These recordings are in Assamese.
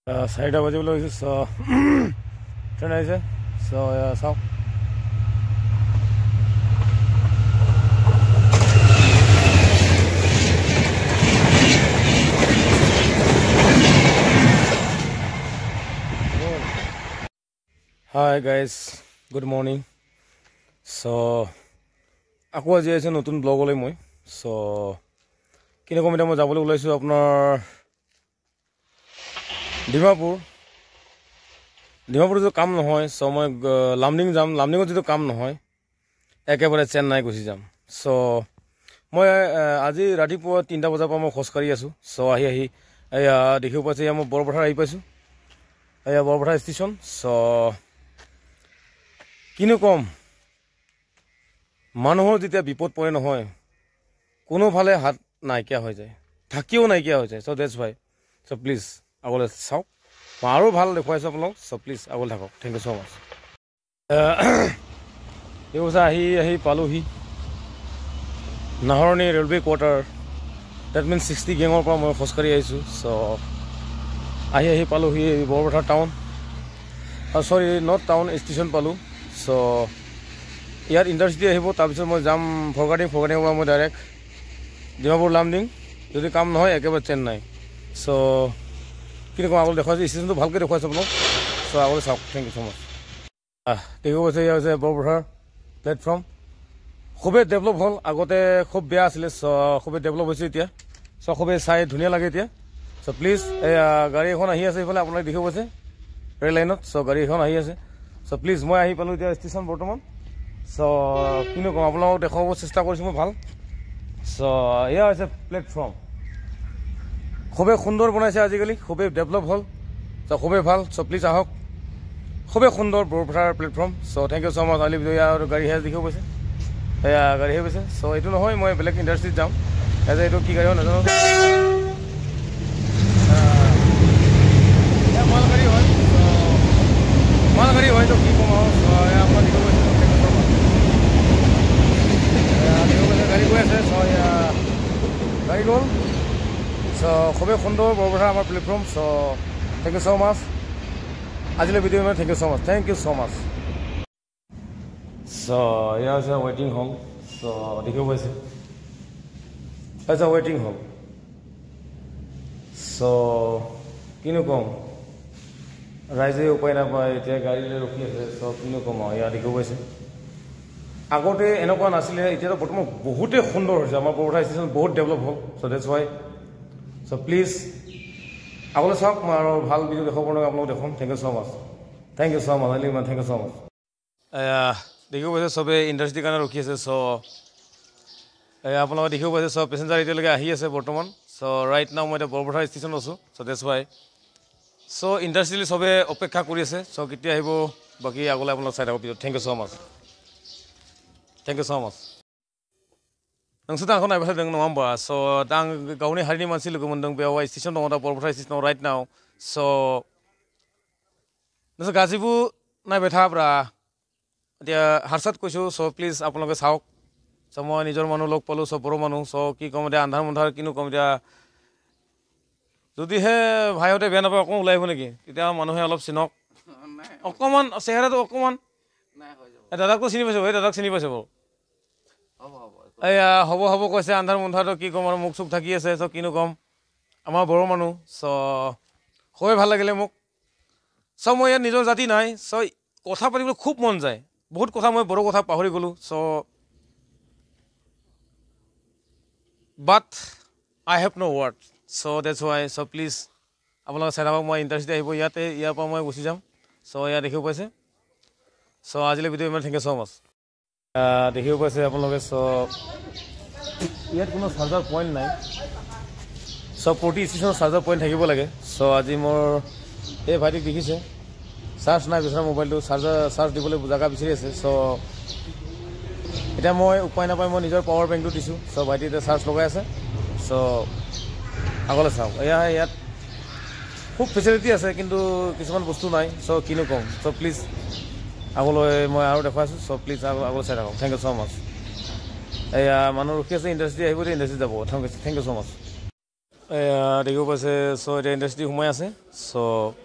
4টা বাজিবলৈ হৈছে চ ট্ৰেইন আহিছে চ চাওক hi guys good morning so আকৌ আজি আহিছোঁ নতুন ব্লগলৈ মই চ কিন্তু কম এতিয়া মই যাবলৈ ওলাইছোঁ আপোনাৰ ডিমাপুৰ যিটো কাম নহয় চ মই লামডিং যাম লামডিঙত যিটো কাম নহয় একেবাৰে চেন্নাই গুচি যাম চ মই আজি ৰাতিপুৱা 3টা বজাৰ পৰা মই খোজকাঢ়ি আছোঁ চ আহি এয়া দেখিব পাইছে এয়া মই বৰপথাৰ আহি পাইছোঁ এয়া বৰপথাৰ ষ্টেচন চ কিনো কম মানুহৰ যেতিয়া বিপদ পৰে নহয় কোনোফালে হাত নাইকিয়া হৈ যায় থাকিও নাইকিয়া হৈ যায় চ ডেটছ ভাই চ প্লিজ আগলৈ চাওক মই আৰু ভাল দেখুৱাইছোঁ আপোনালোক চ প্লিজ আগলৈ থাকক থেংক ইউ ছ' মাছ এই বছৰ আহি পালোহি Naharani railway quarter that means 60 গেঙৰ পৰা মই খোজকাঢ়ি আহিছোঁ চ আহি পালোহি Borpathar town sorry north town station পালোঁ চ ইয়াত ইণ্টাৰচিটি আহিব তাৰপিছত মই যাম ফৰকাটিঙৰ পৰা মই ডাইৰেক্ট ডিমাপুৰ লামডিং যদি কাম নহয় একেবাৰে চেন্নাই চ কিন্তু কম আগলৈ দেখুৱাইছোঁ ষ্টেচনটো ভালকৈ দেখুৱাইছোঁ আপোনাক চ আগলৈ চাওক থেংক ইউ ছ' মাছ দেখিব পাইছে এয়া হৈছে বৰপথাৰ প্লেটফৰ্ম খুবেই ডেভেলপ হ'ল আগতে খুব বেয়া আছিলে চ খুবেই ডেভেলপ হৈছে এতিয়া চ খুবেই চাই ধুনীয়া লাগে এতিয়া চ প্লিজ এয়া গাড়ী এখন আহি আছে এইফালে আপোনালোকে দেখিব পাইছে ৰেল লাইনত চ গাড়ী এখন আহি আছে চ প্লিজ মই আহি পালোঁ এতিয়া ষ্টেচন বৰ্তমান চ কিনো কম আপোনালোকক দেখুৱাব চেষ্টা কৰিছোঁ মই ভাল চ এয়া হৈছে প্লেটফৰ্ম খুবেই সুন্দৰ বনাইছে আজিকালি খুবেই ডেভেলপ হ'ল চ খুবেই ভাল চ প্লিজ আহক খুবেই সুন্দৰ Borpathar platform so thank you so' much আলি আৰু গাড়ী হেজ দেখিব পাইছে এয়া গাড়ী আহি পাইছে চ এইটো নহয় মই বেলেগ ইণ্ডাষ্ট্ৰীত যাম এজ এইটো কি গাড়ী হয় নাজানো মালগাড়ী হয় মালগাড়ী হয়তো কি কম আৰু আপোনাৰ দেখিব পাইছে গাড়ী গৈ আছে চ গাড়ী গ'ল চ খুবেই সুন্দৰ বৰপথাৰ আমাৰ platform so thank you so' much আজিলৈ ভিডিঅ' ইমান thank you so' much thank you so' much so এয়া হৈছে ৱেইটিং হল চ দেখিব পাইছে আচ্ছা ৱেইটিং হল চ কিনো ক'ম ৰাইজে উপায় নাপায় এতিয়া গাড়ীলৈ ৰখি আছে চ কিনো ক'ম আৰু এয়া দেখিব পাইছে আগতে এনেকুৱা নাছিলে এতিয়াতো বৰ্তমান বহুতেই সুন্দৰ হৈছে আমাৰ বৰপথাৰ ষ্টেচন বহুত ডেভেলপ হ'ল so that's why so please আগলৈ চাওক মই আৰু ভাল ভিডিঅ' দেখাব পৰা আপোনালোক দেখুৱাম thank you so' much thank you so' much আলি ইমান থেংক ইউ ছ' মাছ দেখিব পাইছে চবেই ইণ্ডাষ্ট্ৰীৰ কাৰণে ৰখি আছে চ আপোনালোকে দেখিব পাইছে চব পেচেঞ্জাৰ এতিয়ালৈকে আহি আছে বৰ্তমান চ ৰাইট নাও মই এতিয়া বৰপথাৰ ষ্টেচনত আছোঁ চ ডেটছ ৱাই চ ইণ্ডাষ্ট্ৰিয়েলি চবে অপেক্ষা কৰি আছে চ কেতিয়া আহিব বাকী আগলৈ আপোনালোক চাই থাকক পিছত thank you so' much Thank you so much. Nang sudah aku naik pesawat dengan Mamba, so dang kau ni hari ni masih lugu mendung beawa station dong ada Barpathar station right now. So, nasa Gazibu naik betah bra, dia harsat kucu. So please, apa lagi sauk, semua nijor manu log palu, so boro manu, so ki kamu dia andhar mundhar kinu kamu dia. Jadi he bhai hote biar apa aku mulai pun lagi. Kita manu he alop sinok. Aku man sehara tu aku man. দাদাকো চিনি পাইছোঁ ভাই দাদাক চিনি পাইছোঁ বাৰু এয়া হ'ব কৈছে আন্ধাৰ মুন্ধাৰটো কি ক'ম আৰু মুখ চুখ থাকি আছে চ কিনো ক'ম আমাৰ বড়ো মানুহ চ খুবেই ভাল লাগিলে মোক চ মই ইয়াত নিজৰ জাতি নাই চ কথা পাতিবলৈ খুব মন যায় বহুত কথা মই বড়ো কথা পাহৰি গ'লোঁ so but I have no' word so that's why so please আপোনালোকে চাই থাকক মই ইণ্টাৰচিটি আহিব ইয়াৰ পৰা মই গুচি যাম চ ইয়াত দেখিব পাইছে চ আজিলৈ ভিডিঅ' ইমান থেংক ইউ ছ' মাছ দেখিব পাইছে আপোনালোকে চ ইয়াত কোনো চাৰ্জাৰ পইণ্ট নাই চ প্ৰতি ষ্টেচনত চাৰ্জাৰ পইণ্ট থাকিব লাগে চ আজি মোৰ এই ভাইটিক দেখিছে চাৰ্জ নাই বিচৰা মোবাইলটো চাৰ্জ দিবলৈ জেগা বিচাৰি আছে চ এতিয়া মই উপায় নাপায় মই নিজৰ পাৱাৰ বেংকটো দিছোঁ চ ভাইটি এতিয়া চাৰ্জ লগাই আছে চ আগলৈ চাওক ইয়াত খুব ফেচিলিটি আছে কিন্তু কিছুমান বস্তু নাই চ কিনো ক'ম চ প্লিজ আগলৈ মই আৰু দেখুৱাইছোঁ চ প্লিজ আগলৈ চাই থাকক থেংক ইউ ছ' মাছ এয়া মানুহ ৰখি আছে ইণ্ডাষ্ট্ৰী আহিব ইণ্ডাষ্ট্ৰী যাব থেংক ইউ ছ' মাছ দেখিব পাইছে চ' এতিয়া ইণ্ডাষ্ট্ৰি সোমাই আছে চ'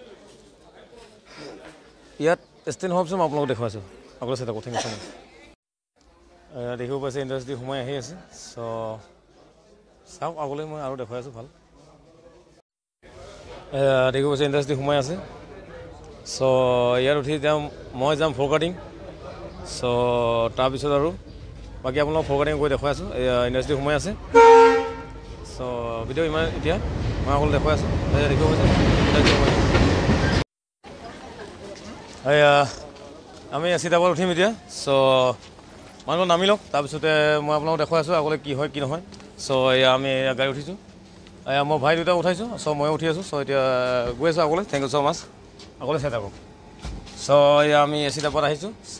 ইয়াত ষ্টেণ্ড হোৱাৰ পিছত মই আপোনালোকক দেখুৱাইছোঁ আপোনালোকে চাই থাকক থেংক ইউ ছ' মাছ দেখিব পাইছে ইণ্ডাষ্ট্ৰি সোমাই আহি আছে চ' চাওক আগলৈ মই আৰু দেখুৱাই আছোঁ ভাল দেখিব পাইছে ইণ্ডাষ্ট্ৰি সোমাই আছে চ' ইয়াত উঠি যাম মই যাম ফৰকাটিং চ' তাৰপিছত আৰু বাকী আপোনালোকক ফৰকাটিং কৰি দেখুৱাই আছোঁ ইণ্ডাষ্ট্ৰি সোমাই আছে চ' ভিডিঅ' ইমান এতিয়া মই অকল দেখুৱাই আছোঁ দেখিব পাইছে আমি চিতাবৰত উঠিম এতিয়া চ' মানুহ নামি লওক তাৰপিছতে মই আপোনালোকক দেখুৱাই আছোঁ আগলৈ কি হয় কি নহয় চ' আমি গাড়ী উঠিছোঁ মই ভাই দুটা উঠাইছোঁ চ' ময়ো উঠি আছোঁ চ' এতিয়া গৈ আছোঁ আগলৈ থেংক ইউ ছ' মাছ আগলৈ চাই থাকক চ' আমি চিতাবৰত আহিছোঁ চ'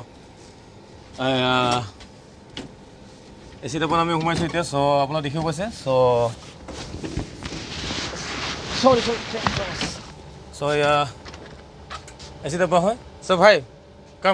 চিতাবৰত আমি সোমাইছোঁ এতিয়া চ' আপোনাক দেখিব পাইছে চ' চিতাবৰত হয় চ' ভাই কাম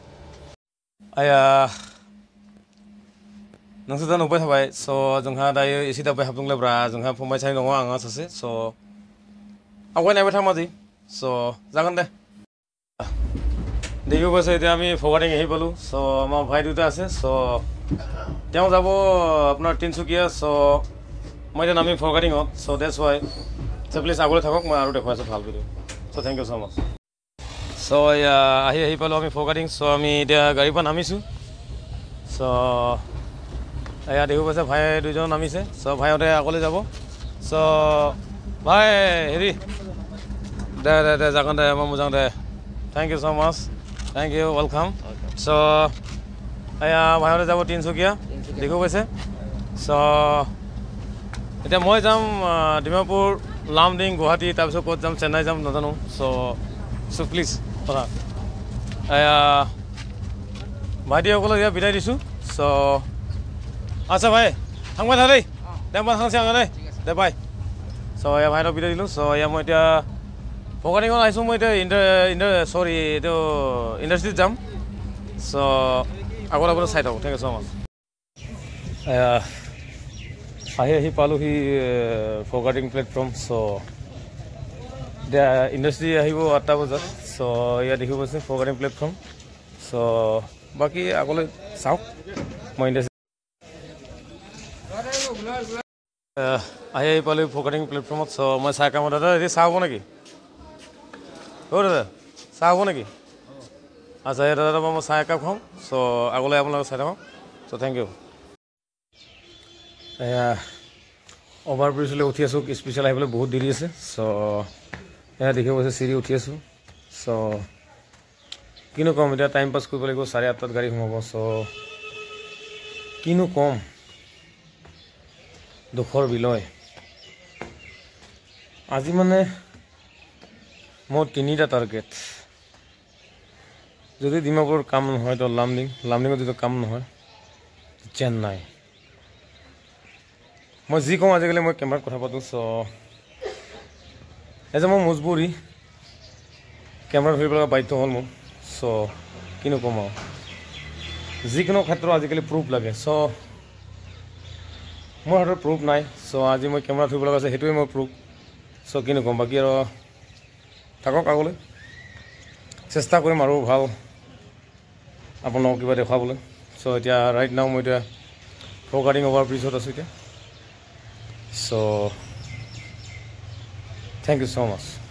नोंसोर दा नुबाय थाबाय स' जोंहा दायो एसे दाबाय हाबदोंब्ला जोंहा फंबाय सानै दङ आंहा सासे स' आवगायनायबाय था माजि स' जागोन दे দেখিব পাইছে এতিয়া আমি ফৰৱাৰ্ডিং আহি পালোঁ চ' আমাৰ ভাই দুটা আছে চ' তেওঁ যাব আপোনাৰ তিনিচুকীয়া চ' মই এতিয়া নামি ফৰৱাৰ্ডিঙত so' that's why so' please আগলৈ থাকক মই আৰু দেখুৱাই আছোঁ ভাল video' so' thank you so' much so' আহি পালোঁ আমি ফৰৱাৰ্ডিং চ' আমি এতিয়া গাড়ীৰ পৰা নামিছোঁ চ' দেখিব পাইছে ভাই দুজন নামিছে চ' ভাইহঁতে আগলৈ যাব চ' ভাই হেৰি দে যাগোন দে মই মোজাং দে thank you so' much thank you welcome so' ভাইহঁতে যাব তিনিচুকীয়া দেখিব পাইছে চ' এতিয়া মই যাম ডিমাপুৰ লামডিং গুৱাহাটী তাৰপিছত ক'ত যাম চেন্নাই যাম নাজানো চ' প্লিজ কথা ভাইটিসকলক ইয়াত বিদায় দিছোঁ চ' আচ্ছা ভাই थांबाय था दै दे होमबा थांसै आङो दै दे बाय स' भाइनाव बिदाय दिলোঁ स' মই এতিয়া ফৰৱাৰ্ডিঙত আহিছোঁ মই এতিয়া চৰি এইটো ইণ্ডাষ্ট্ৰিত যাম চ' আগত আগতে চাই থাকোঁ থেংক ইউ ছ' মাছ আহি পালোঁহি ফৰৱাৰ্ডিং প্লেটফৰ্ম চ' এতিয়া ইণ্ডাষ্ট্ৰি আহিব 8টা বজাত চ' ইয়াত দেখিব পাইছে ফৰৱাৰ্ডিং প্লেটফৰ্ম চ' বাকী আগলৈ চাওক মই ইণ্ডাষ্ট্ৰি আহি পালোঁ ফৰৱাৰ্ডিং প্লেটফৰ্মত চ' মই চাহ কামত দাদা এতিয়া চাহ হ'ব নেকি দাদা চাহ হ'ব নেকি আচ্ছা এই দাদা মই চাহ একাপ খাওঁ চ' আগলৈ আপোনালোকে চাই থাকক চ' থেংক ইউ অভাৰ ব্ৰিজলৈ উঠি আছোঁ স্পেচিয়েল আহিবলৈ বহুত দেৰি আছে চ' এয়া দেখিব পাইছে চিৰি উঠি আছোঁ চ' কিনো ক'ম এতিয়া টাইম পাছ কৰিব লাগিব 8:30 গাড়ী সোমাব চ' কিনো ক'ম দুখৰ বিলয় আজি মানে মোৰ 3টা টাৰ্গেট যদি ডিমাপুৰৰ কাম নহয় তো লামডিঙত যদি কাম নহয় চেন্নাই মই যি কওঁ আজিকালি মই কেমেৰাত কথা পাতোঁ চ' এজ মোৰ মজবুৰি কেমেৰা ধৰিব লগা বাধ্য হ'ল মোৰ চ' কিনো ক'ম আৰু যিকোনো ক্ষেত্ৰত আজিকালি প্ৰুফ লাগে চ' মোৰ হাতত প্ৰুফ নাই চ' আজি মই কেমেৰা ধৰিব লগা আছে সেইটোৱে মই প্ৰুফ চ' কিনো ক'ম বাকী আৰু থাকক আগলৈ চেষ্টা কৰিম আৰু ভাল আপোনালোকক কিবা দেখুৱাবলৈ চ' এতিয়া ৰাইট নাও মই এতিয়া ফৰৱাৰ্ডিং অভাৰ ব্ৰিজত আছোঁ এতিয়া চ' থেংক ইউ ছ' মাছ